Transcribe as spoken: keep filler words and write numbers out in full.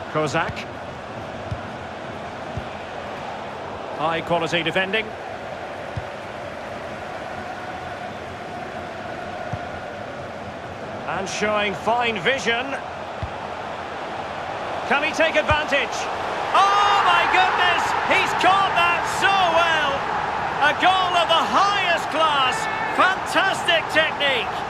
Kozak. High quality defending. And showing fine vision. Can he take advantage? Oh my goodness! He's caught that so well! A goal of the highest class! Fantastic technique!